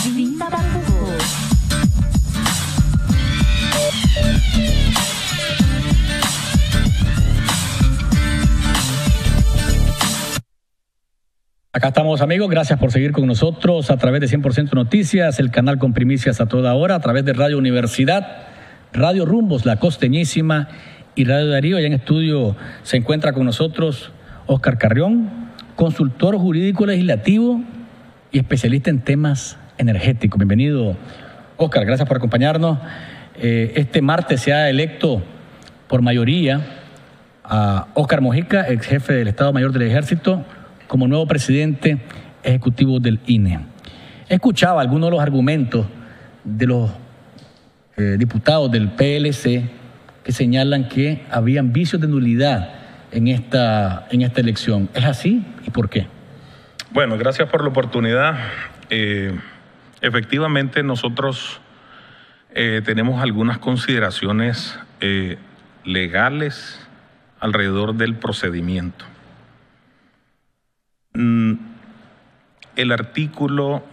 Sin tapujos. Acá estamos, amigos, gracias por seguir con nosotros a través de 100% Noticias, el canal con primicias a toda hora, a través de Radio Universidad, Radio Rumbos, La Costeñísima y Radio Darío. Allá en estudio se encuentra con nosotros Óscar Carrión, consultor jurídico legislativo y especialista en temas energéticos. Bienvenido, Óscar, gracias por acompañarnos. Este martes se ha electo por mayoría a Óscar Mojica, ex jefe del Estado Mayor del Ejército, como nuevo presidente ejecutivo del INE. Escuchaba algunos de los argumentos de los diputados del PLC que señalan que habían vicios de nulidad en esta elección. ¿Es así y por qué? Bueno, gracias por la oportunidad. Efectivamente, nosotros tenemos algunas consideraciones legales alrededor del procedimiento. El artículo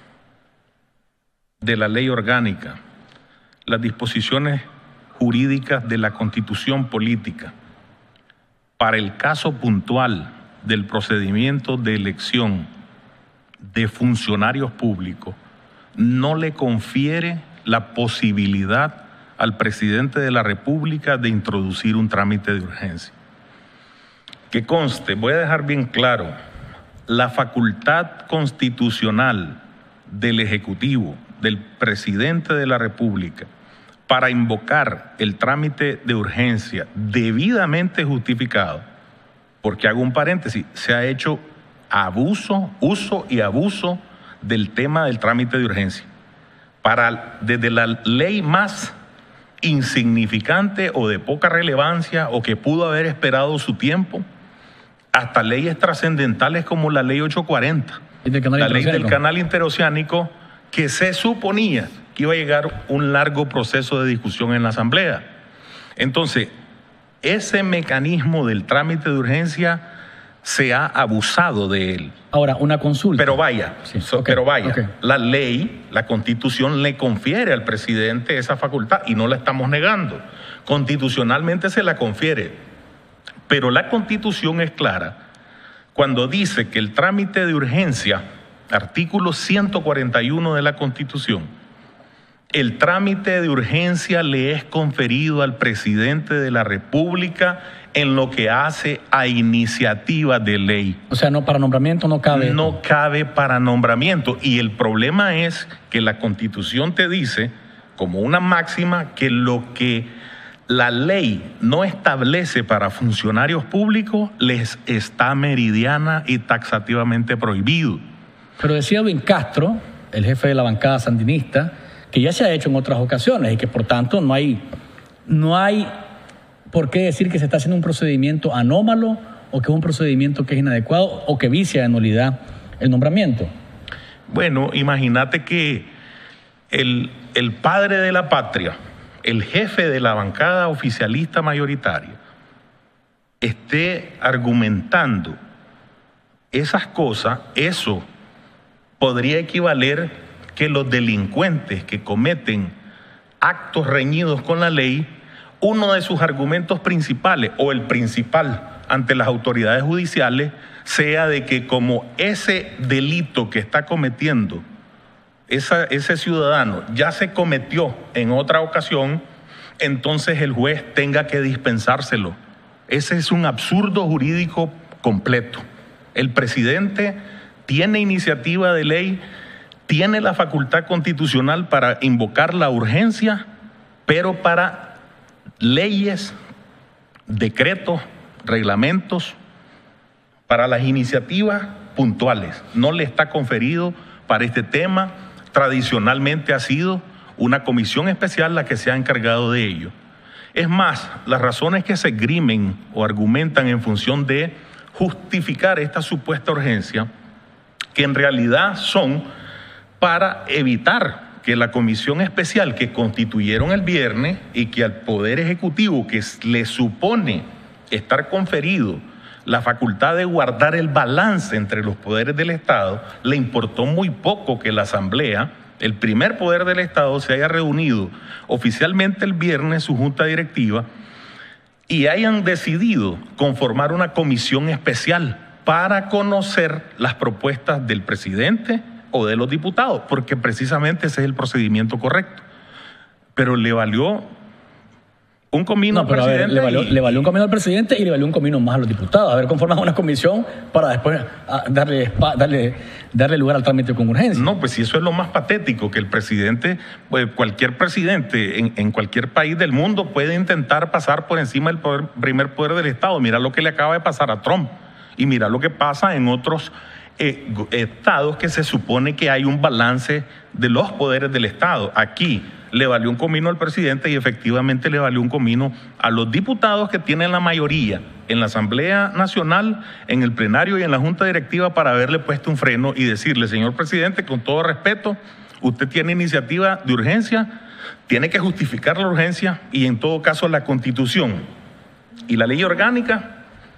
de la ley orgánica, las disposiciones jurídicas de la Constitución política, para el caso puntual del procedimiento de elección de funcionarios públicos, no le confiere la posibilidad al presidente de la República de introducir un trámite de urgencia. Que conste, voy a dejar bien claro, la facultad constitucional del Ejecutivo, del presidente de la República, para invocar el trámite de urgencia debidamente justificado, porque hago un paréntesis, se ha hecho uso y abuso del tema del trámite de urgencia, desde la ley más insignificante o de poca relevancia o que pudo haber esperado su tiempo, hasta leyes trascendentales como la ley 840, la ley del canal interoceánico, que se suponía que iba a llegar un largo proceso de discusión en la Asamblea. Entonces, ese mecanismo del trámite de urgencia se ha abusado de él. Ahora, una consulta. Pero vaya, la ley, la Constitución le confiere al presidente esa facultad y no la estamos negando. Constitucionalmente se la confiere. Pero la Constitución es clara cuando dice que el trámite de urgencia, artículo 141 de la Constitución, el trámite de urgencia le es conferido al presidente de la República en lo que hace a iniciativa de ley. O sea, no, para nombramiento no cabe. No cabe para nombramiento. Y el problema es que la Constitución te dice, como una máxima, que lo que la ley no establece para funcionarios públicos les está meridiana y taxativamente prohibido. Pero decía Edwin Castro, el jefe de la bancada sandinista, que ya se ha hecho en otras ocasiones y que por tanto no hay por qué decir que se está haciendo un procedimiento anómalo o que es un procedimiento que es inadecuado o que vicia de nulidad el nombramiento. Bueno, imagínate que el padre de la patria, el jefe de la bancada oficialista mayoritaria, esté argumentando esas cosas, eso podría equivaler que los delincuentes que cometen actos reñidos con la ley, uno de sus argumentos principales, o el principal ante las autoridades judiciales, sea de que como ese delito que está cometiendo ese ciudadano ya se cometió en otra ocasión, entonces el juez tenga que dispensárselo. Ese es un absurdo jurídico completo. El presidente tiene iniciativa de ley, tiene la facultad constitucional para invocar la urgencia, pero para leyes, decretos, reglamentos, para las iniciativas puntuales. No le está conferido para este tema. Tradicionalmente ha sido una comisión especial la que se ha encargado de ello. Es más, las razones que se esgrimen o argumentan en función de justificar esta supuesta urgencia, que en realidad son para evitar que la comisión especial que constituyeron el viernes y que al Poder Ejecutivo, que le supone estar conferido la facultad de guardar el balance entre los poderes del Estado, le importó muy poco que la Asamblea, el primer poder del Estado, se haya reunido oficialmente el viernes, su junta directiva, y hayan decidido conformar una comisión especial para conocer las propuestas del presidente o de los diputados, porque precisamente ese es el procedimiento correcto. Pero le valió un comino al presidente. Le valió un comino al presidente y le valió un comino más a los diputados. Haber conformado una comisión para después darle lugar al trámite con urgencia. No, pues si eso es lo más patético, que el presidente, pues cualquier presidente en cualquier país del mundo puede intentar pasar por encima del primer poder del Estado. Mira lo que le acaba de pasar a Trump y mira lo que pasa en otros estados que se supone que hay un balance de los poderes del Estado. Aquí le valió un comino al presidente y efectivamente le valió un comino a los diputados que tienen la mayoría en la Asamblea Nacional, en el plenario y en la Junta Directiva para haberle puesto un freno y decirle: señor presidente, con todo respeto, usted tiene iniciativa de urgencia, tiene que justificar la urgencia y en todo caso la Constitución y la ley orgánica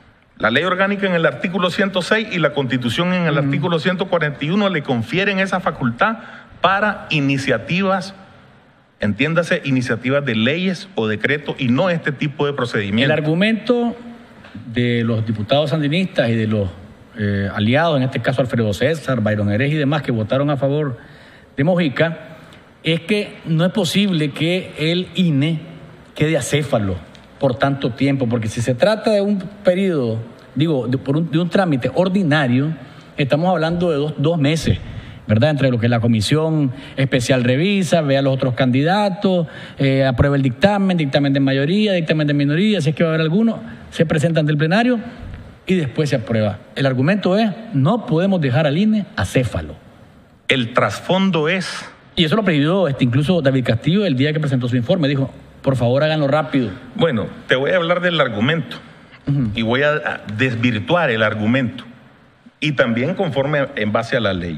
en el artículo 106 y la Constitución en el artículo 141 le confieren esa facultad para iniciativas, entiéndase, iniciativas de leyes o decretos y no este tipo de procedimientos. El argumento de los diputados sandinistas y de los aliados, en este caso Alfredo César, Byron Hereje y demás, que votaron a favor de Mojica, es que no es posible que el INE quede acéfalo por tanto tiempo, porque si se trata de un periodo, de un trámite ordinario, estamos hablando de dos meses, ¿verdad? Entre lo que la comisión especial revisa, ve a los otros candidatos, aprueba el dictamen de mayoría, dictamen de minoría, si es que va a haber alguno, se presenta ante el plenario y después se aprueba. El argumento es: no podemos dejar al INE acéfalo. El trasfondo es... Y eso lo pidió incluso David Castillo el día que presentó su informe, dijo: por favor, háganlo rápido. Bueno, te voy a hablar del argumento y voy a desvirtuar el argumento y también conforme en base a la ley.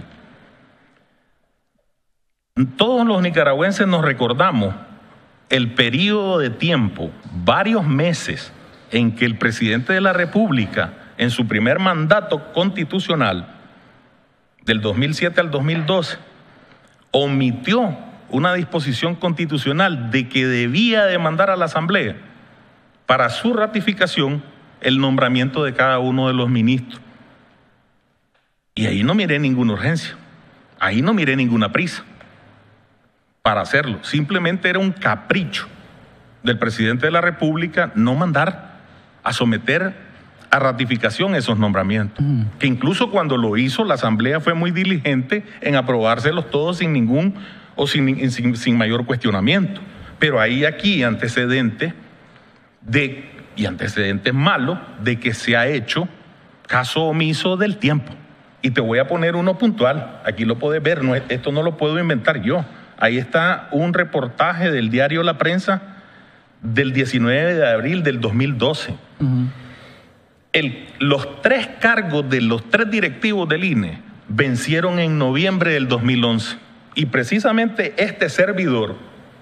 Todos los nicaragüenses nos recordamos el periodo de tiempo, varios meses, en que el presidente de la República, en su primer mandato constitucional, del 2007 al 2012, omitió una disposición constitucional de que debía demandar a la Asamblea para su ratificación el nombramiento de cada uno de los ministros. Y ahí no miré ninguna urgencia, ahí no miré ninguna prisa para hacerlo. Simplemente era un capricho del presidente de la República no mandar a someter a ratificación esos nombramientos. Que incluso cuando lo hizo, la Asamblea fue muy diligente en aprobárselos todos sin ningún o sin mayor cuestionamiento. Pero hay aquí antecedentes malos de que se ha hecho caso omiso del tiempo. Y te voy a poner uno puntual, aquí lo puedes ver, esto no lo puedo inventar yo. Ahí está un reportaje del diario La Prensa del 19 de abril del 2012. Los 3 cargos de los 3 directivos del INE vencieron en noviembre del 2011. Y precisamente este servidor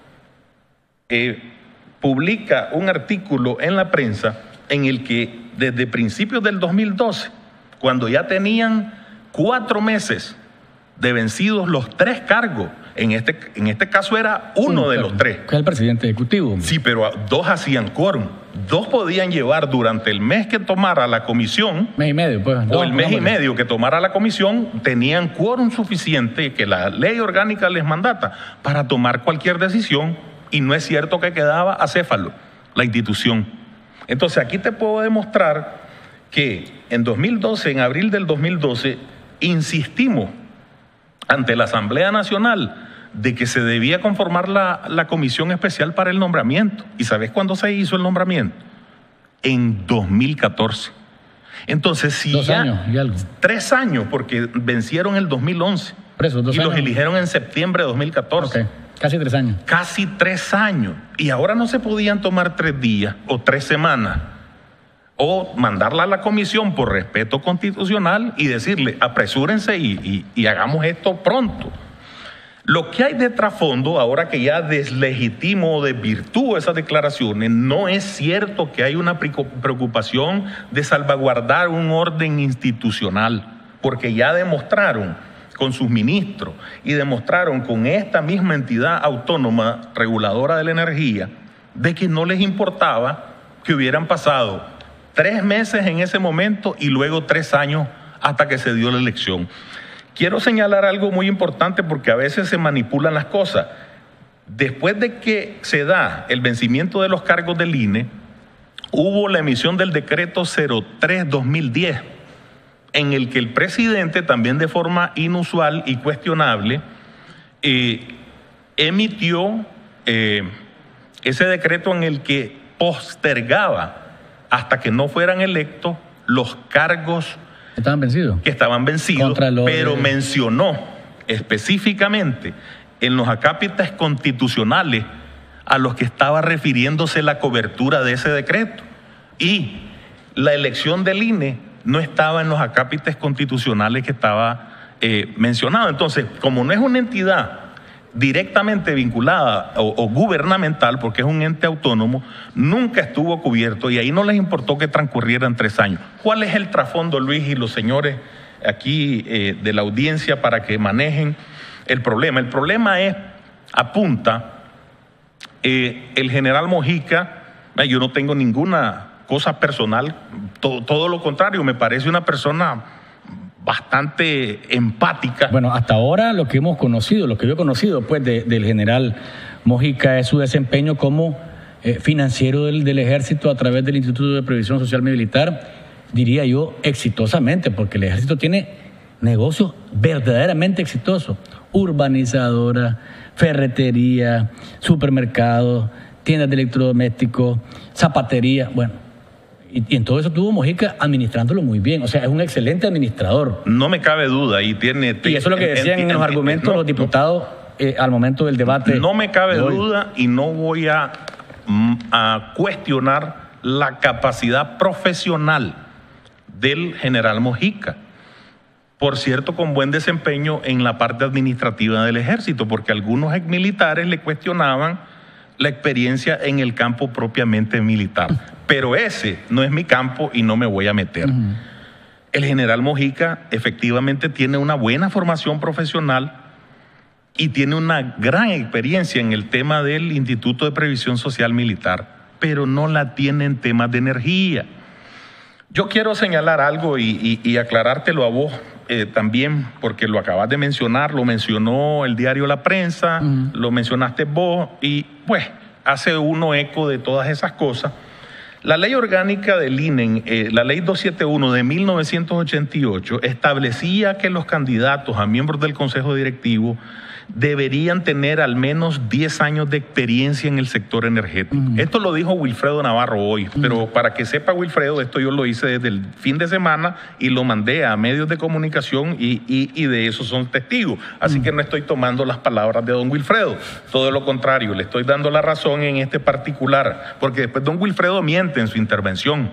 publica un artículo en La Prensa en el que desde principios del 2012, cuando ya tenían 4 meses de vencidos los 3 cargos, en este caso era uno de los 3. Que es el presidente ejecutivo. Sí, pero 2 hacían quórum. 2 podían llevar durante el mes que tomara la comisión, mes y medio, pues, o el mes y medio que tomara la comisión, tenían quórum suficiente que la ley orgánica les mandata para tomar cualquier decisión, y no es cierto que quedaba acéfalo la institución. Entonces aquí te puedo demostrar que en 2012, en abril del 2012, insistimos ante la Asamblea Nacional de que se debía conformar la comisión especial para el nombramiento. ¿Y sabes cuándo se hizo el nombramiento? En 2014. Entonces, si 2 años y algo. 3 años, porque vencieron el 2011. Preso, 2 y años. los eligieron en septiembre de 2014. Okay. Casi 3 años. Casi 3 años. Y ahora no se podían tomar 3 días o 3 semanas. O mandarla a la comisión por respeto constitucional y decirle: apresúrense y hagamos esto pronto. Lo que hay de trasfondo, ahora que ya deslegitimo o desvirtúo esas declaraciones, no es cierto que hay una preocupación de salvaguardar un orden institucional, porque ya demostraron con sus ministros y demostraron con esta misma entidad autónoma reguladora de la energía de que no les importaba que hubieran pasado 3 meses en ese momento y luego 3 años hasta que se dio la elección. Quiero señalar algo muy importante porque a veces se manipulan las cosas. Después de que se da el vencimiento de los cargos del INE, hubo la emisión del decreto 03-2010, en el que el presidente, también de forma inusual y cuestionable, emitió ese decreto en el que postergaba hasta que no fueran electos los cargos ¿Estaban vencidos? Que estaban vencidos, pero mencionó específicamente en los acápites constitucionales a los que estaba refiriéndose la cobertura de ese decreto. Y la elección del INE no estaba en los acápites constitucionales que estaba mencionado. Entonces, como no es una entidad directamente vinculada o gubernamental, porque es un ente autónomo, nunca estuvo cubierto y ahí no les importó que transcurrieran 3 años. ¿Cuál es el trasfondo, Luis, y los señores aquí de la audiencia para que manejen el problema? El problema es, apunta, el general Mojica, yo no tengo ninguna cosa personal, todo lo contrario, me parece una persona bastante empática. Bueno, hasta ahora lo que hemos conocido, lo que yo he conocido pues del general Mojica es su desempeño como financiero del ejército a través del Instituto de Previsión Social Militar, diría yo exitosamente, porque el ejército tiene negocios verdaderamente exitosos, urbanizadora, ferretería, supermercados, tiendas de electrodomésticos, zapatería, bueno. Y en todo eso tuvo Mojica administrándolo muy bien. O sea, es un excelente administrador. No me cabe duda. Y eso es lo que decían en los argumentos los diputados al momento del debate. No me cabe duda y no voy a cuestionar la capacidad profesional del general Mojica. Por cierto, con buen desempeño en la parte administrativa del ejército, porque algunos exmilitares le cuestionaban la experiencia en el campo propiamente militar. Pero ese no es mi campo y no me voy a meter. El general Mojica efectivamente tiene una buena formación profesional y tiene una gran experiencia en el tema del Instituto de Previsión Social Militar, pero no la tiene en temas de energía. Yo quiero señalar algo y aclarártelo a vos también, porque lo acabas de mencionar, lo mencionó el diario La Prensa, lo mencionaste vos y pues hace uno eco de todas esas cosas. La ley orgánica del INE, la ley 271 de 1988, establecía que los candidatos a miembros del Consejo Directivo deberían tener al menos 10 años de experiencia en el sector energético. Esto lo dijo Wilfredo Navarro hoy, pero para que sepa Wilfredo, esto yo lo hice desde el fin de semana y lo mandé a medios de comunicación y de eso son testigos. Así que no estoy tomando las palabras de don Wilfredo, todo lo contrario, le estoy dando la razón en este particular, porque después don Wilfredo miente en su intervención,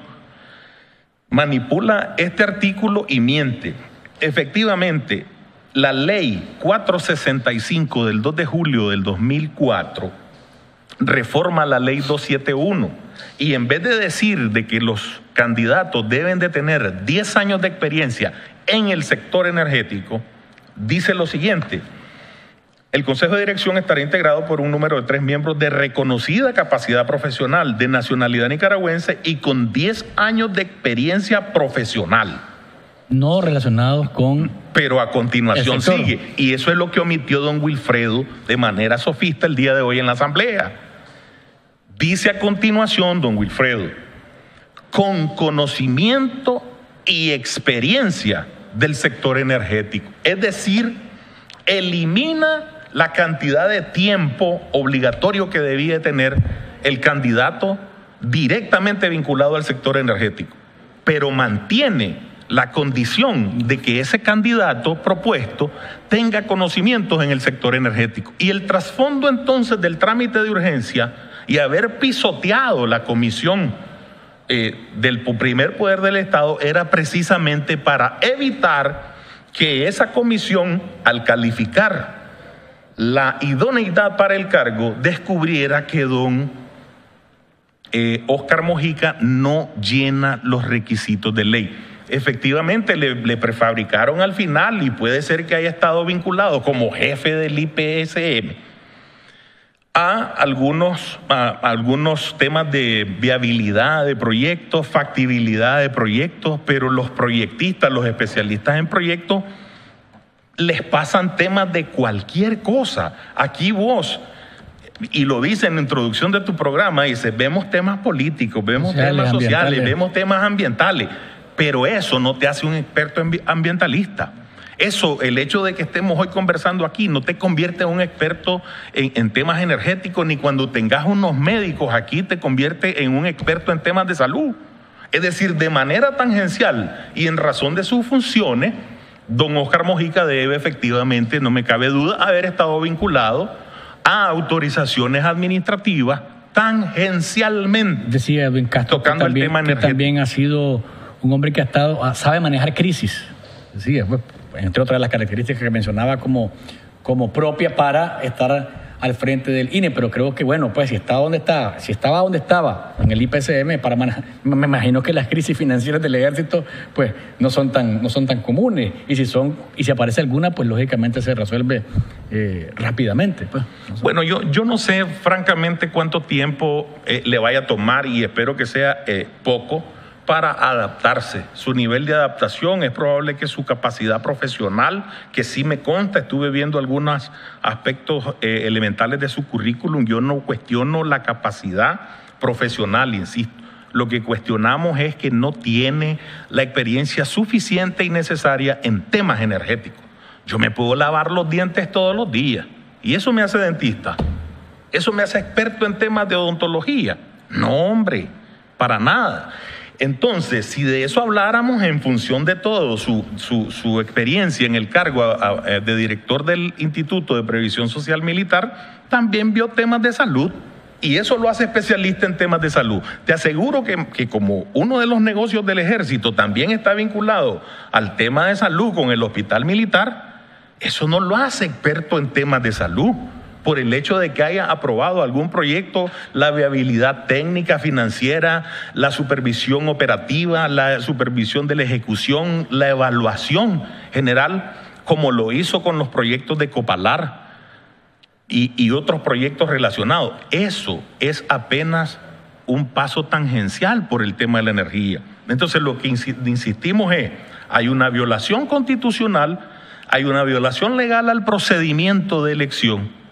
manipula este artículo y miente. Efectivamente, la ley 465 del 2 de julio del 2004 reforma la ley 271 y en vez de decir de que los candidatos deben de tener 10 años de experiencia en el sector energético, dice lo siguiente: el Consejo de Dirección estará integrado por un número de 3 miembros de reconocida capacidad profesional, de nacionalidad nicaragüense y con 10 años de experiencia profesional. No relacionados con... Pero a continuación sigue. Y eso es lo que omitió don Wilfredo de manera sofista el día de hoy en la Asamblea. Dice a continuación don Wilfredo, con conocimiento y experiencia del sector energético. Es decir, elimina la cantidad de tiempo obligatorio que debía tener el candidato directamente vinculado al sector energético, pero mantiene la condición de que ese candidato propuesto tenga conocimientos en el sector energético. Y el trasfondo entonces del trámite de urgencia y haber pisoteado la comisión del primer poder del Estado era precisamente para evitar que esa comisión, al calificar la idoneidad para el cargo, descubriera que don Óscar Mojica no llena los requisitos de ley. Efectivamente, le prefabricaron al final y puede ser que haya estado vinculado como jefe del IPSM a algunos temas de viabilidad de proyectos, factibilidad de proyectos, pero los proyectistas, los especialistas en proyectos, les pasan temas de cualquier cosa. Aquí vos, y lo dice en la introducción de tu programa, dice, vemos temas políticos, vemos temas sociales, vemos temas ambientales, pero eso no te hace un experto ambientalista. Eso, el hecho de que estemos hoy conversando aquí no te convierte en un experto en temas energéticos, ni cuando tengas unos médicos aquí te convierte en un experto en temas de salud. Es decir, de manera tangencial y en razón de sus funciones, don Óscar Mojica debe efectivamente, no me cabe duda, haber estado vinculado a autorizaciones administrativas tangencialmente. Decía Edwin Castro, tocando el tema energético. También ha sido un hombre que sabe manejar crisis. Decía, pues, entre otras las características que mencionaba como propia para estar al frente del INE, pero creo que bueno, pues si estaba donde estaba en el IPSM para manejar, me imagino que las crisis financieras del ejército pues no son tan comunes, y si aparece alguna, pues lógicamente se resuelve rápidamente, pues. No sé. Bueno, yo no sé francamente cuánto tiempo le vaya a tomar, y espero que sea poco, para adaptarse. Su nivel de adaptación es probable que su capacidad profesional, que sí me consta, estuve viendo algunos aspectos elementales de su currículum. Yo no cuestiono la capacidad profesional, insisto. Lo que cuestionamos es que no tiene la experiencia suficiente y necesaria en temas energéticos. Yo me puedo lavar los dientes todos los días y eso me hace dentista. Eso me hace experto en temas de odontología. No, hombre, para nada. Entonces, si de eso habláramos en función de todo, su experiencia en el cargo de director del Instituto de Previsión Social Militar, también vio temas de salud, y eso lo hace especialista en temas de salud. Te aseguro que como uno de los negocios del ejército también está vinculado al tema de salud con el hospital militar, eso no lo hace experto en temas de salud. Por el hecho de que haya aprobado algún proyecto, la viabilidad técnica, financiera, la supervisión operativa, la supervisión de la ejecución, la evaluación general, como lo hizo con los proyectos de Copalar y otros proyectos relacionados. Eso es apenas un paso tangencial por el tema de la energía. Entonces, lo que insistimos es, hay una violación constitucional, hay una violación legal al procedimiento de elección,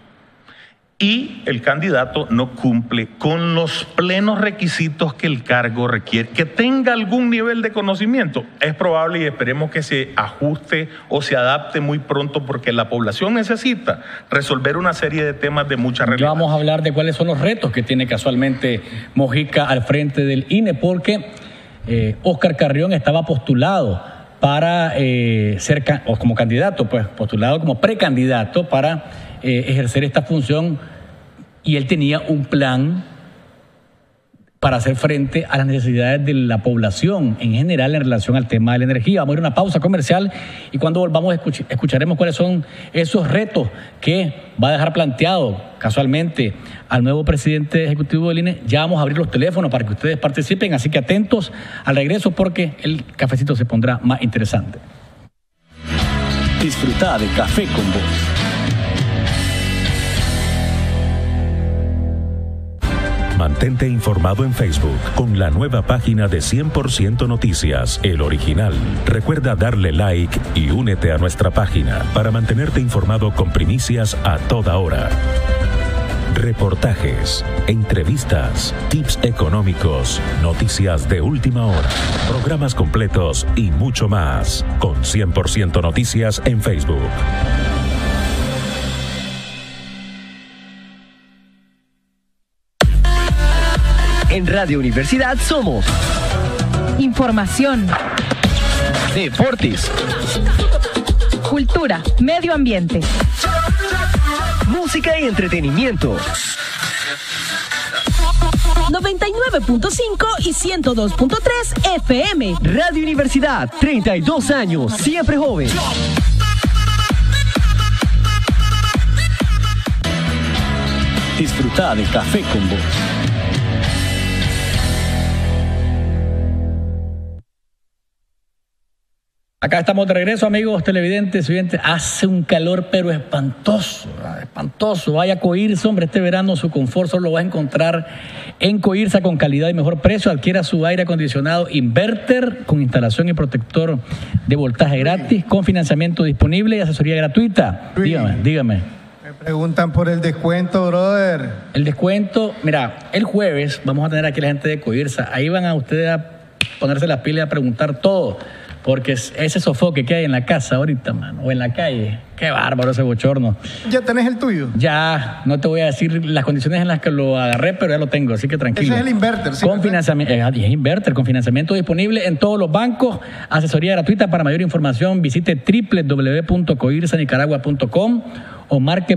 y el candidato no cumple con los plenos requisitos que el cargo requiere. Que tenga algún nivel de conocimiento es probable, y esperemos que se ajuste o se adapte muy pronto, porque la población necesita resolver una serie de temas de mucha relevancia. Vamos a hablar de cuáles son los retos que tiene casualmente Mojica al frente del INE, porque Óscar Carrión estaba postulado para ser como candidato, pues postulado como precandidato para ejercer esta función, y él tenía un plan para hacer frente a las necesidades de la población en general en relación al tema de la energía. Vamos a ir a una pausa comercial, y cuando volvamos escucharemos cuáles son esos retos que va a dejar planteado casualmente al nuevo presidente ejecutivo del INE. Ya vamos a abrir los teléfonos para que ustedes participen, así que atentos al regreso, porque el cafecito se pondrá más interesante. Disfruta de Café con Voz. Mantente informado en Facebook con la nueva página de 100% Noticias, El Original. Recuerda darle like y únete a nuestra página para mantenerte informado con primicias a toda hora. Reportajes, entrevistas, tips económicos, noticias de última hora, programas completos y mucho más. Con 100% Noticias en Facebook. En Radio Universidad somos información, deportes, cultura, medio ambiente, música y entretenimiento. 99.5 y 102.3 FM. Radio Universidad, 32 años, siempre joven. Disfruta de Café con Vos. Acá estamos de regreso, amigos televidentes y oyentes. Hace un calor, pero espantoso, ¿verdad? Espantoso. Vaya a Coirsa, hombre, este verano su confort solo lo vas a encontrar en Coirsa con calidad y mejor precio. Adquiera su aire acondicionado Inverter con instalación y protector de voltaje gratis, con financiamiento disponible y asesoría gratuita. Dígame. Me preguntan por el descuento, brother. El descuento, mira, el jueves vamos a tener aquí a la gente de Coirsa. Ahí van a ustedes a ponerse las pilas y a preguntar todo. Porque ese sofoque que hay en la casa ahorita, mano, o en la calle, qué bárbaro ese bochorno. ¿Ya tenés el tuyo? Ya, no te voy a decir las condiciones en las que lo agarré, pero ya lo tengo, así que tranquilo. Ese es el Inverter, ¿sí? Con financiamiento, es Inverter, con financiamiento disponible en todos los bancos, asesoría gratuita. Para mayor información visite www.coirsanicaragua.com o marque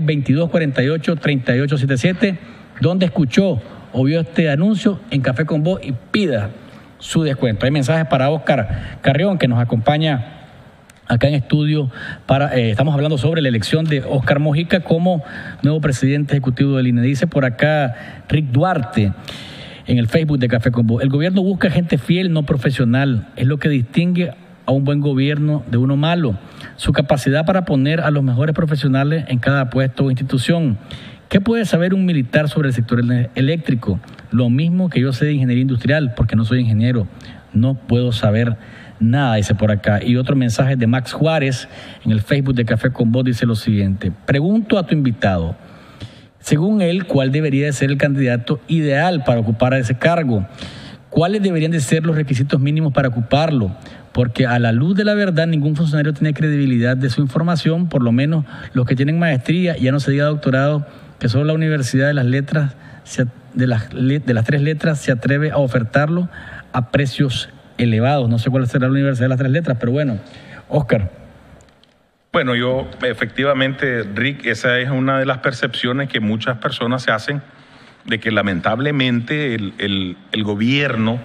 2248-3877, donde escuchó o vio este anuncio en Café con Vos y pida su descuento. Hay mensajes para Oscar Carrión, que nos acompaña acá en estudio. Estamos hablando sobre la elección de Oscar Mojica como nuevo presidente ejecutivo del INE. Dice por acá Rick Duarte en el Facebook de Café con Vos: el gobierno busca gente fiel, no profesional. Es lo que distingue a un buen gobierno de uno malo. Su capacidad para poner a los mejores profesionales en cada puesto o institución. ¿Qué puede saber un militar sobre el sector eléctrico? Lo mismo que yo sé de ingeniería industrial, porque no soy ingeniero. No puedo saber nada, dice por acá. Y otro mensaje de Max Juárez en el Facebook de Café con Vos dice lo siguiente: pregunto a tu invitado, según él, ¿cuál debería de ser el candidato ideal para ocupar ese cargo? ¿Cuáles deberían de ser los requisitos mínimos para ocuparlo? Porque a la luz de la verdad, ningún funcionario tiene credibilidad de su información, por lo menos los que tienen maestría, ya no se diga doctorado, que solo la Universidad de las Letras, de las 3 letras, se atreve a ofertarlo a precios elevados. No sé cuál será la Universidad de las 3 letras, pero bueno, Oscar. Bueno, yo efectivamente, Rick, esa es una de las percepciones que muchas personas se hacen, de que lamentablemente el gobierno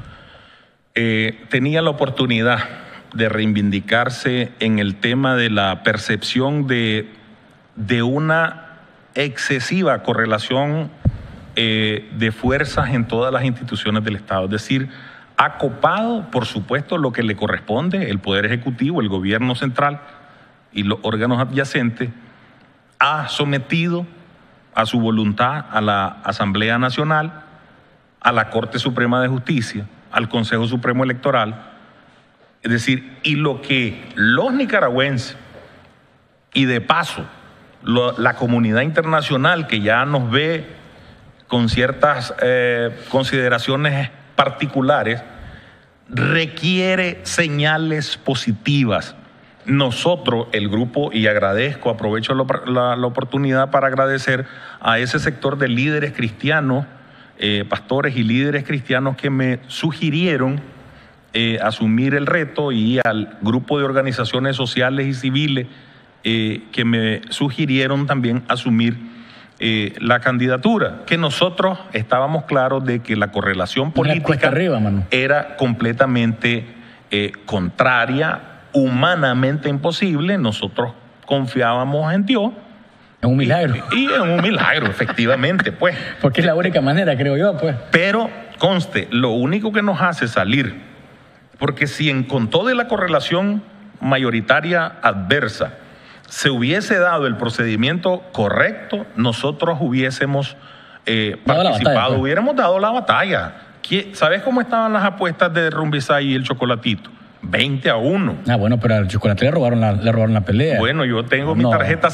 tenía la oportunidad de reivindicarse en el tema de la percepción de una excesiva correlación de fuerzas en todas las instituciones del Estado. Es decir, ha copado, por supuesto, lo que le corresponde, el Poder Ejecutivo, el Gobierno Central y los órganos adyacentes, ha sometido a su voluntad a la Asamblea Nacional, a la Corte Suprema de Justicia, al Consejo Supremo Electoral. Es decir, y lo que los nicaragüenses, y de paso, la comunidad internacional que ya nos ve con ciertas consideraciones particulares, requiere señales positivas. Nosotros, el grupo, y aprovecho la oportunidad para agradecer a ese sector de líderes cristianos, pastores y líderes cristianos que me sugirieron asumir el reto, y al grupo de organizaciones sociales y civiles que me sugirieron también asumir la candidatura, que nosotros estábamos claros de que la correlación política era completamente contraria, humanamente imposible. Nosotros confiábamos en Dios. En un milagro. Y en un milagro, efectivamente, pues. Porque es la única manera, creo yo, pues. Pero, conste, lo único que nos hace salir, porque si con toda la correlación mayoritaria adversa se hubiese dado el procedimiento correcto, nosotros hubiésemos participado, hubiéramos dado la batalla. ¿Sabes cómo estaban las apuestas de Rumbisay y el Chocolatito? 20-1. Ah, bueno, pero al Chocolate le robaron la pelea. Bueno, yo tengo mi tarjeta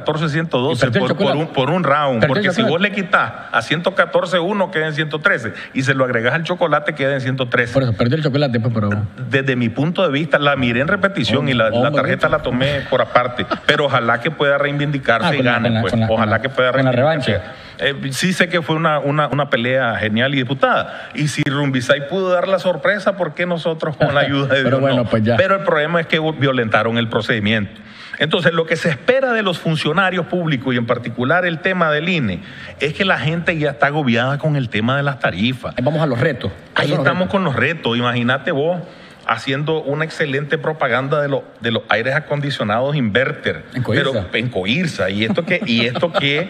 114-112 por un round, porque si vos le quitas a 114-1 queda en 113 y se lo agregas al Chocolate queda en 113. Por eso, perdió el Chocolate, pues, pero... Desde mi punto de vista, la miré en repetición y la tarjeta la tomé por aparte, pero ojalá que pueda reivindicarse y gane, pues. Ojalá que pueda reivindicarse. La revancha. Sí sé que fue una pelea genial y disputada. Y si Rumbisay pudo dar la sorpresa, ¿por qué nosotros con la ayuda de Dios? Pero bueno, no? Pues ya. Pero el problema es que violentaron el procedimiento. Entonces, lo que se espera de los funcionarios públicos, y en particular el tema del INE, es que la gente ya está agobiada con el tema de las tarifas. Vamos a los retos. Ahí estamos con los retos. Imagínate vos haciendo una excelente propaganda de los aires acondicionados Inverter. En Coirsa. Pero en Coirsa. Y esto que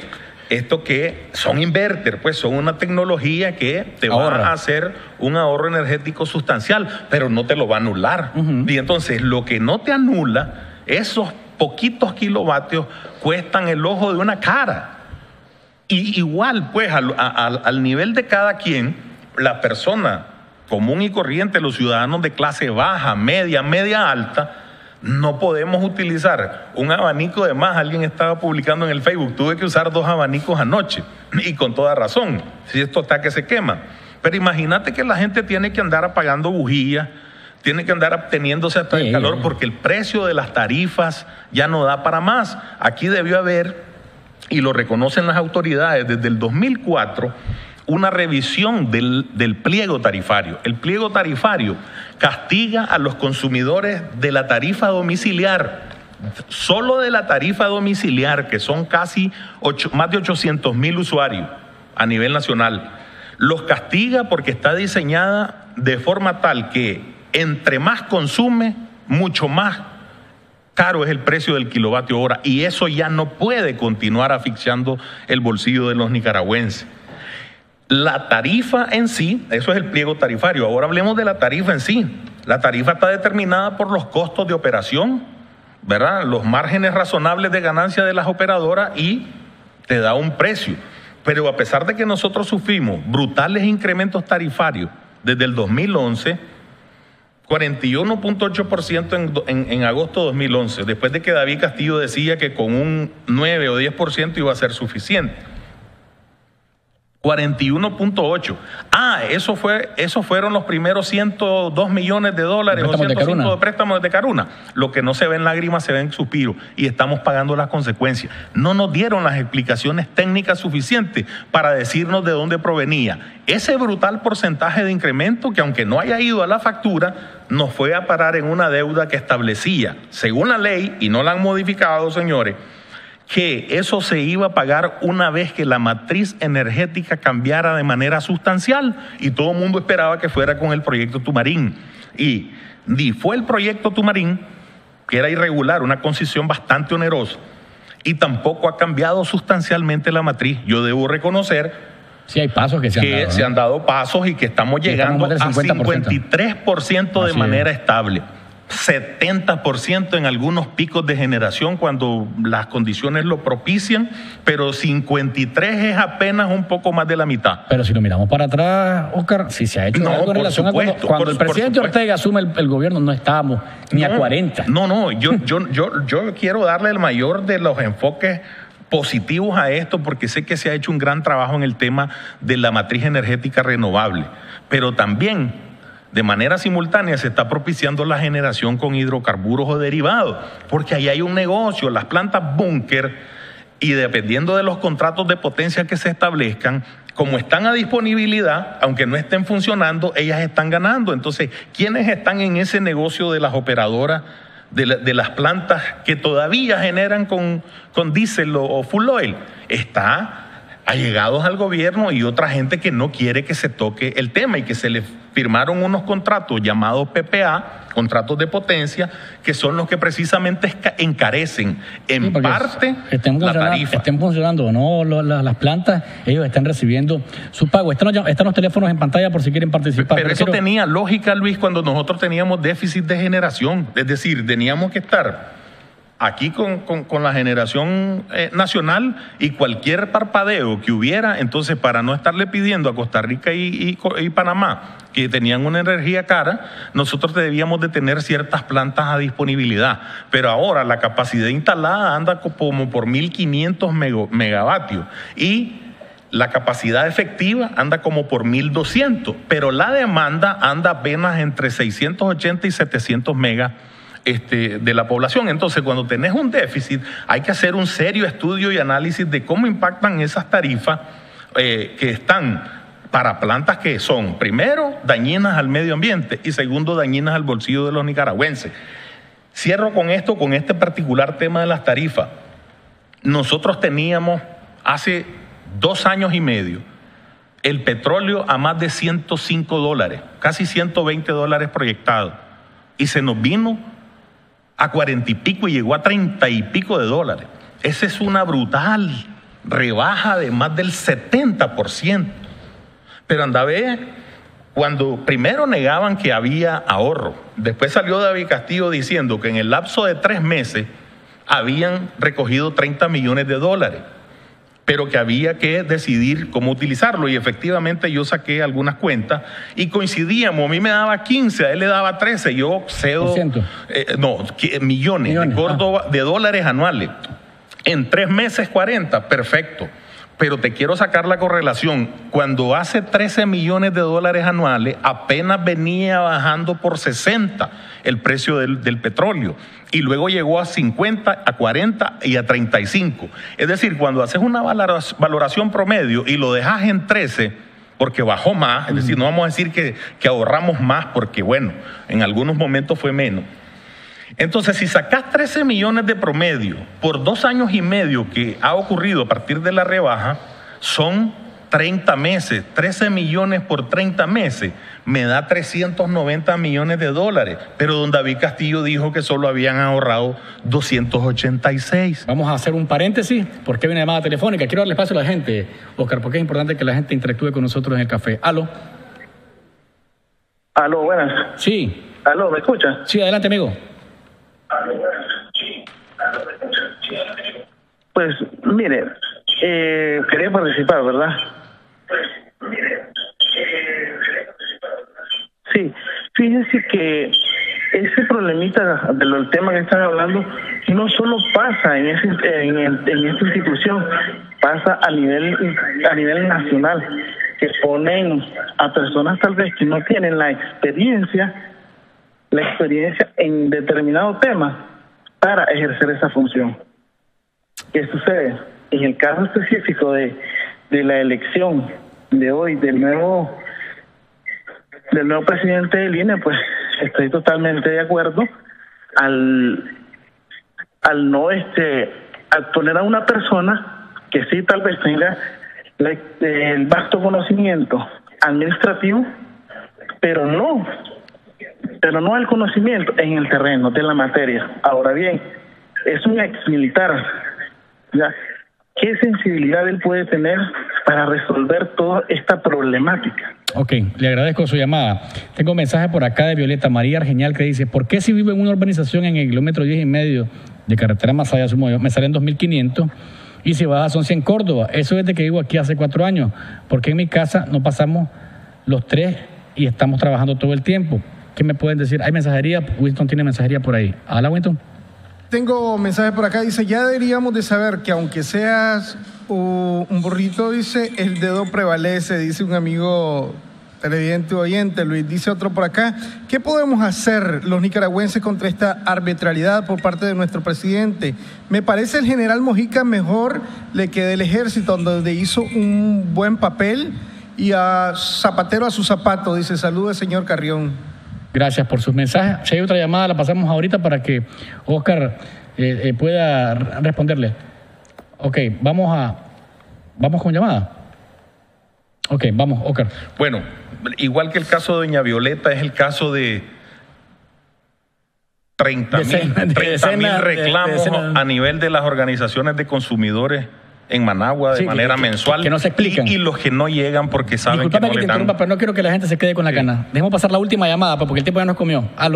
esto que son inverter, pues son una tecnología que te va a hacer un ahorro energético sustancial, pero no te lo va a anular. Y entonces lo que no te anula, esos poquitos kilovatios cuestan el ojo de una cara. Y igual, pues, al nivel de cada quien, la persona común y corriente, los ciudadanos de clase baja, media alta, no podemos utilizar un abanico de más. Alguien estaba publicando en el Facebook, tuve que usar 2 abanicos anoche, y con toda razón, si esto está que se quema. Pero imagínate que la gente tiene que andar apagando bujías, tiene que andar absteniéndose hasta el calor, porque el precio de las tarifas ya no da para más. Aquí debió haber, y lo reconocen las autoridades, desde el 2004, una revisión del pliego tarifario. El pliego tarifario castiga a los consumidores de la tarifa domiciliar, solo de la tarifa domiciliar, que son casi más de 800,000 usuarios a nivel nacional. Los castiga porque está diseñada de forma tal que entre más consume, mucho más caro es el precio del kilovatio hora, y eso ya no puede continuar asfixiando el bolsillo de los nicaragüenses. La tarifa en sí, eso es el pliego tarifario. Ahora hablemos de la tarifa en sí. La tarifa está determinada por los costos de operación, ¿verdad? Los márgenes razonables de ganancia de las operadoras, y te da un precio. Pero a pesar de que nosotros sufrimos brutales incrementos tarifarios desde el 2011, 41.8% en agosto de 2011, después de que David Castillo decía que con un 9 o 10% iba a ser suficiente. 41.8. Esos fueron los primeros 102 millones de dólares o 105 de préstamos de Caruna. Lo que no se ve en lágrimas se ve en suspiros, y estamos pagando las consecuencias. No nos dieron las explicaciones técnicas suficientes para decirnos de dónde provenía ese brutal porcentaje de incremento, que aunque no haya ido a la factura, nos fue a parar en una deuda que establecía, según la ley, y no la han modificado, señores, que eso se iba a pagar una vez que la matriz energética cambiara de manera sustancial, y todo el mundo esperaba que fuera con el proyecto Tumarín. Y fue el proyecto Tumarín, que era irregular, una concesión bastante onerosa, y tampoco ha cambiado sustancialmente la matriz. Yo debo reconocer sí, hay pasos que se han dado pasos, y que estamos llegando a 53% de manera estable. 70% en algunos picos de generación cuando las condiciones lo propician, pero 53 es apenas un poco más de la mitad. Pero si lo miramos para atrás, Oscar, si se ha hecho algo en relación a cuando el presidente Ortega asume el gobierno, no estábamos ni a 40. Yo quiero darle el mayor de los enfoques positivos a esto, porque sé que se ha hecho un gran trabajo en el tema de la matriz energética renovable, pero también de manera simultánea se está propiciando la generación con hidrocarburos o derivados, porque ahí hay un negocio. Las plantas búnker, y dependiendo de los contratos de potencia que se establezcan, como están a disponibilidad, aunque no estén funcionando, ellas están ganando. Entonces, ¿quiénes están en ese negocio de las operadoras de las plantas que todavía generan con diésel o full oil? Está allegados al gobierno y otra gente que no quiere que se toque el tema, y que se le firmaron unos contratos llamados PPA, contratos de potencia, que son los que precisamente encarecen en parte la tarifa. Estén funcionando o no las plantas, ellos están recibiendo su pago. Están los teléfonos en pantalla por si quieren participar. Pero eso tenía lógica, Luis, cuando nosotros teníamos déficit de generación. Es decir, teníamos que estar aquí con la generación nacional, y cualquier parpadeo que hubiera, entonces, para no estarle pidiendo a Costa Rica y Panamá, que tenían una energía cara, nosotros debíamos de tener ciertas plantas a disponibilidad. Pero ahora la capacidad instalada anda como por 1.500 megavatios, y la capacidad efectiva anda como por 1.200, pero la demanda anda apenas entre 680 y 700 megas de la población. Entonces, cuando tenés un déficit, hay que hacer un serio estudio y análisis de cómo impactan esas tarifas que están para plantas que son, primero, dañinas al medio ambiente, y segundo, dañinas al bolsillo de los nicaragüenses. Cierro con esto, con este particular tema de las tarifas. Nosotros teníamos hace 2 años y medio el petróleo a más de $105, casi $120 proyectado, y se nos vino a 40 y pico y llegó a 30 y pico de dólares. Esa es una brutal rebaja de más del 70%. Pero anda a ver, cuando primero negaban que había ahorro, después salió David Castillo diciendo que en el lapso de 3 meses habían recogido 30 millones de dólares, pero que había que decidir cómo utilizarlo. Y efectivamente yo saqué algunas cuentas y coincidíamos. A mí me daba 15, a él le daba 13. Yo cedo millones de dólares anuales. En 3 meses 40, perfecto. Pero te quiero sacar la correlación. Cuando hace 13 millones de dólares anuales, apenas venía bajando por 60 el precio del petróleo. Y luego llegó a 50, a 40 y a 35. Es decir, cuando haces una valoración promedio y lo dejas en 13, porque bajó más, es decir, no vamos a decir que ahorramos más, porque bueno, en algunos momentos fue menos. Entonces, si sacás 13 millones de promedio por 2 años y medio que ha ocurrido a partir de la rebaja, son 30 meses. 13 millones por 30 meses me da 390 millones de dólares. Pero don David Castillo dijo que solo habían ahorrado 286. Vamos a hacer un paréntesis, porque hay una llamada telefónica. Quiero darle espacio a la gente, Oscar, porque es importante que la gente interactúe con nosotros en el café. ¿Aló? Aló, buenas. Sí. Aló, ¿me escucha? Sí, adelante, amigo. Pues, mire, quería participar, ¿verdad? Sí, fíjense que ese problemita del tema que están hablando no solo pasa en esta institución, pasa a nivel nacional, que ponen a personas tal vez que no tienen la experiencia en determinado tema para ejercer esa función. ¿Qué sucede? En el caso específico de la elección de hoy del nuevo presidente del INE, pues estoy totalmente de acuerdo al poner a una persona que sí tal vez tenga el vasto conocimiento administrativo, pero no el conocimiento en el terreno de la materia. Ahora bien, es un ex militar, ¿ya? ¿Qué sensibilidad él puede tener para resolver toda esta problemática? Ok, le agradezco su llamada. Tengo un mensaje por acá de Violeta María Argenial que dice: ¿por qué si vivo en una urbanización en el kilómetro 10,5 de carretera Masaya, me salen 2.500 y si baja son 100 Córdoba? Eso es de que vivo aquí hace 4 años. ¿Por qué en mi casa no pasamos los 3 y estamos trabajando todo el tiempo? ¿Qué me pueden decir? ¿Hay mensajería? Winston tiene mensajería por ahí. ¿Hola, Winston? Tengo mensaje por acá, dice: ya deberíamos de saber que aunque seas un burrito, dice, el dedo prevalece, dice un amigo televidente oyente. Luis, dice otro por acá: ¿qué podemos hacer los nicaragüenses contra esta arbitrariedad por parte de nuestro presidente? Me parece el general Mojica mejor le queda el ejército, donde hizo un buen papel, y a Zapatero a su zapato, dice. Saludos, señor Carrión. Gracias por sus mensajes. Si hay otra llamada, la pasamos ahorita para que Oscar pueda responderle. Ok, vamos con llamada. Ok, vamos, Oscar. Bueno, igual que el caso de doña Violeta, es el caso de 30.000 reclamos a nivel de las organizaciones de consumidores en Managua de manera mensual. Que no se explican. Y los que no llegan porque saben Disculpame que no que le te dan. interrumpa, pero no quiero que la gente se quede con la gana. Dejemos pasar la última llamada, porque el tiempo ya nos comió. ¿Aló?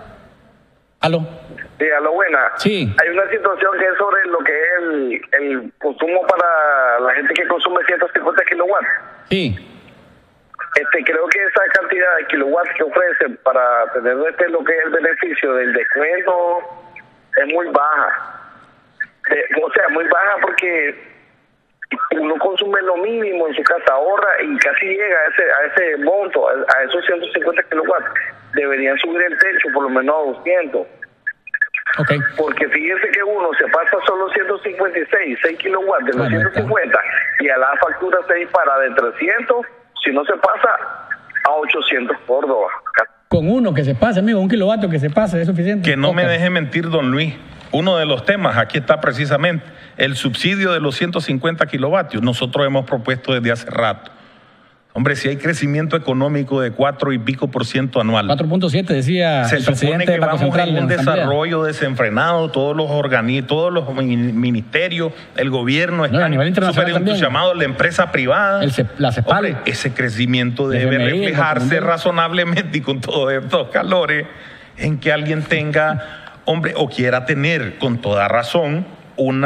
Sí, aló, buena. Sí. Hay una situación que es sobre lo que es el consumo para la gente que consume 150 kilowatts. Sí. Creo que esa cantidad de kilowatts que ofrecen para tener lo que es el beneficio del descuento es muy baja. Muy baja porque uno consume lo mínimo en su casa, ahorra y casi llega a ese monto, a esos 150 kilowatts. Deberían subir el techo por lo menos a 200. Okay. Porque fíjense que uno se pasa solo 6 kilowatts de los 150 y a la factura se dispara de 300, si no se pasa a 800 Córdoba. Con uno que se pase, amigo, 1 kilovatio que se pase, es suficiente. Que no me deje mentir, don Luis. Uno de los temas, aquí está precisamente, el subsidio de los 150 kilovatios. Nosotros hemos propuesto desde hace rato Hombre, si hay crecimiento económico de 4 y pico % anual. 4.7 decía se el supone presidente que del Banco vamos Central en un la Asamblea. desarrollo desenfrenado, todos los ministerios, el gobierno a nivel están internacional súper entusiasmados, la empresa privada. La CEPAL. Hombre, ese crecimiento debe FMI, reflejarse razonablemente y con todos estos calores en que alguien tenga, hombre, o quiera tener con toda razón un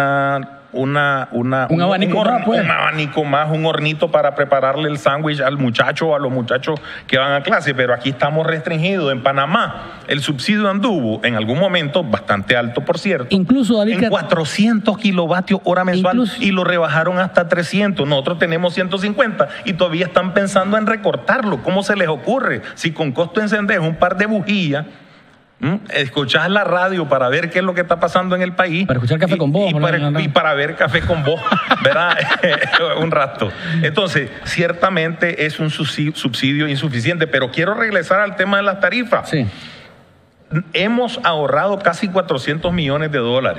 abanico más, un hornito para prepararle el sándwich al muchacho o a los muchachos que van a clase, pero aquí estamos restringidos. En Panamá el subsidio anduvo en algún momento bastante alto, por cierto, incluso, David, en 400 kilovatios hora mensual, y lo rebajaron hasta 300. Nosotros tenemos 150 y todavía están pensando en recortarlo. ¿Cómo se les ocurre? Si con costo de encender un par de bujías, escuchás la radio para ver qué es lo que está pasando en el país. Para escuchar Café con Vos. Y para ver Café con Vos, ¿verdad? Un rato. Entonces, ciertamente es un subsidio insuficiente, pero quiero regresar al tema de las tarifas. Sí. Hemos ahorrado casi $400 millones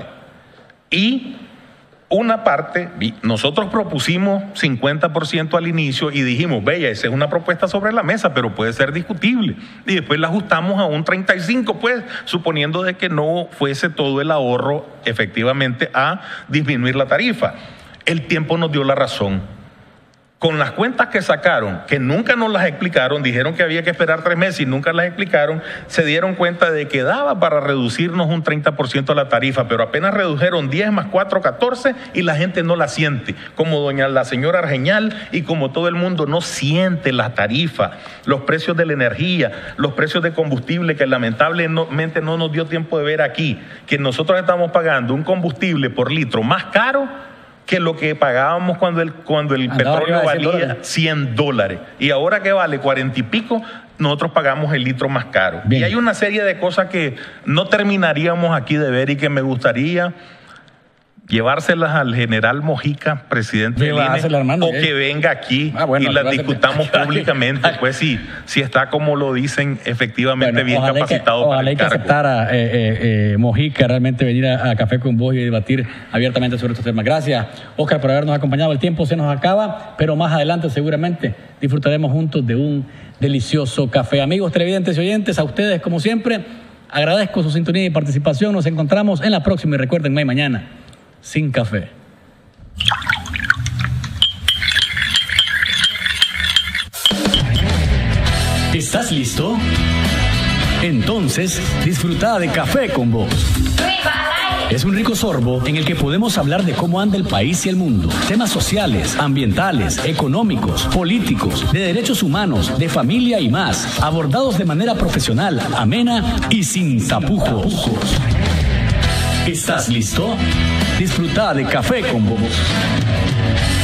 y una parte, nosotros propusimos 50% al inicio y dijimos, esa es una propuesta sobre la mesa, pero puede ser discutible. Y después la ajustamos a un 35%, pues, suponiendo de que no fuese todo el ahorro efectivamente a disminuir la tarifa. El tiempo nos dio la razón. Con las cuentas que sacaron, que nunca nos las explicaron, dijeron que había que esperar 3 meses y nunca las explicaron, se dieron cuenta de que daba para reducirnos un 30% la tarifa, pero apenas redujeron 10 más 4, 14 y la gente no la siente, como la señora Argeñal y como todo el mundo no siente la tarifa, los precios de la energía, los precios de combustible que lamentablemente no nos dio tiempo de ver aquí, que nosotros estamos pagando un combustible por litro más caro que lo que pagábamos cuando el petróleo valía $100. Y ahora que vale 40 y pico, nosotros pagamos el litro más caro. Bien. Y hay una serie de cosas que no terminaríamos aquí de ver y que me gustaría llevárselas al general Mojica, presidente del INE, o que venga aquí y las discutamos públicamente, pues si está como lo dicen, efectivamente bien capacitado para el cargo. Ojalá que aceptara Mojica realmente venir a Café con Vos y debatir abiertamente sobre estos temas. Gracias, Óscar, por habernos acompañado. El tiempo se nos acaba, pero más adelante seguramente disfrutaremos juntos de un delicioso café. Amigos televidentes y oyentes, a ustedes como siempre agradezco su sintonía y participación. Nos encontramos en la próxima y recuerden, no hay mañana sin café. ¿Estás listo? Entonces, disfruta de Café con Vos. Es un rico sorbo en el que podemos hablar de cómo anda el país y el mundo. Temas sociales, ambientales, económicos, políticos, de derechos humanos, de familia y más. Abordados de manera profesional, amena y sin tapujos. ¿Estás listo? Disfruta de Café con Vos.